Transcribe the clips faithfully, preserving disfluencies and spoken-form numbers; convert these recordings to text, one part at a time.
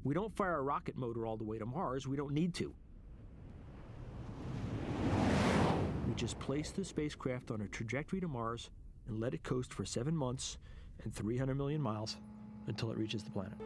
We don't fire a rocket motor all the way to Mars. We don't need to. We just place the spacecraft on a trajectory to Mars and let it coast for seven months and three hundred million miles until it reaches the planet.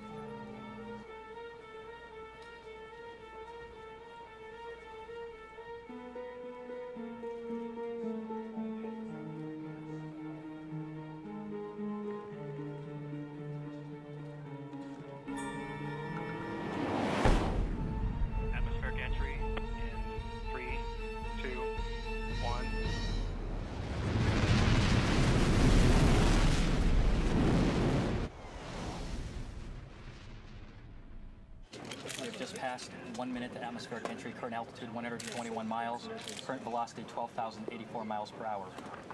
Past one minute to atmospheric entry, current altitude one hundred twenty-one miles, current velocity twelve thousand eighty-four miles per hour.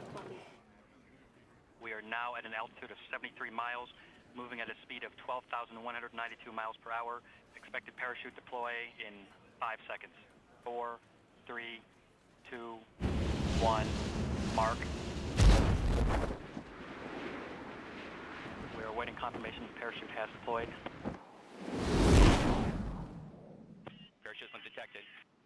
We are now at an altitude of seventy-three miles, moving at a speed of twelve thousand one hundred ninety-two miles per hour. Expected parachute deploy in five seconds. Four, three, two, one, mark. We are awaiting confirmation the parachute has deployed. Parachute undetected.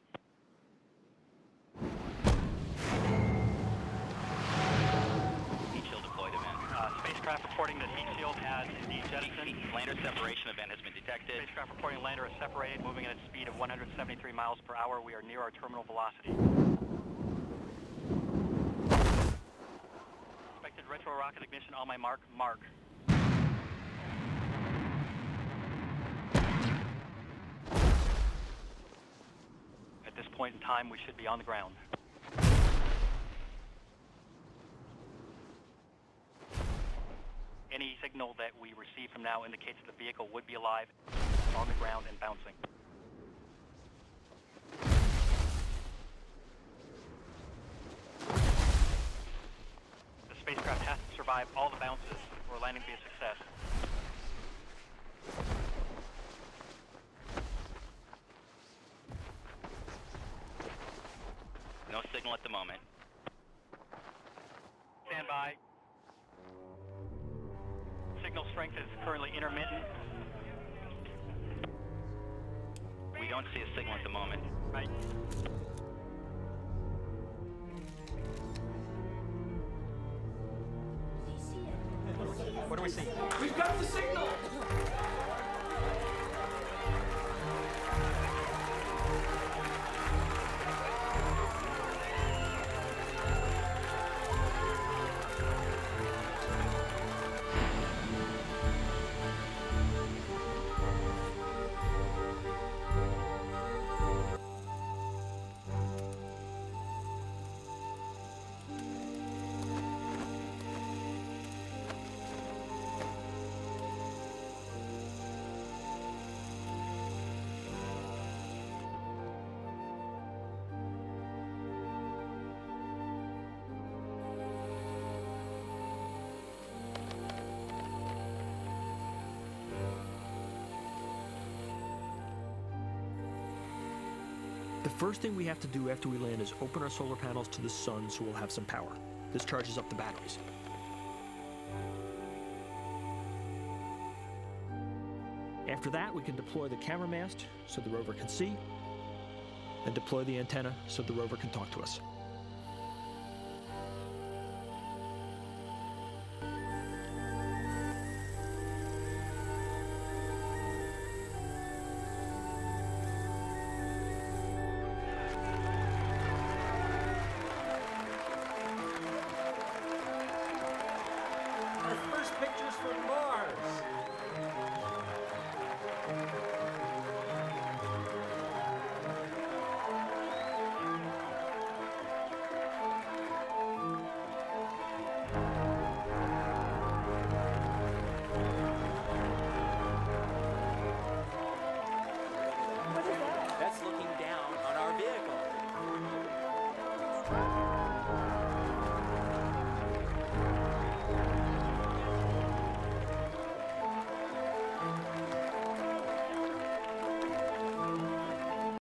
Heat shield deployed event. Uh, spacecraft reporting that heat shield has indeed jettisoned. Lander separation event has been detected. Spacecraft reporting lander is separated, moving at a speed of one hundred seventy-three miles per hour. We are near our terminal velocity. Expected retro rocket ignition on my mark. Mark. At this point in time, we should be on the ground. Any signal that we receive from now indicates the vehicle would be alive, on the ground and bouncing. The spacecraft has to survive all the bounces for landing to be a success. No signal at the moment. Stand by. Signal strength is currently intermittent. We don't see a signal at the moment. Right. What do we see? We've got the signal! The first thing we have to do after we land is open our solar panels to the sun so we'll have some power. This charges up the batteries. After that, we can deploy the camera mast so the rover can see, and deploy the antenna so the rover can talk to us.